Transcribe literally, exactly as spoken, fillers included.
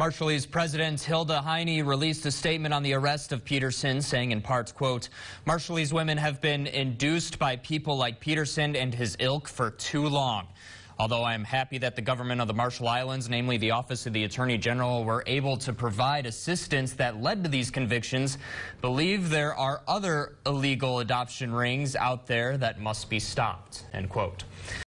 Marshallese President Hilda Heine released a statement on the arrest of Peterson, saying in part, quote, Marshallese women have been induced by people like Peterson and his ilk for too long. Although I am happy that the government of the Marshall Islands, namely the Office of the Attorney General, were able to provide assistance that led to these convictions, believe there are other illegal adoption rings out there that must be stopped, end quote.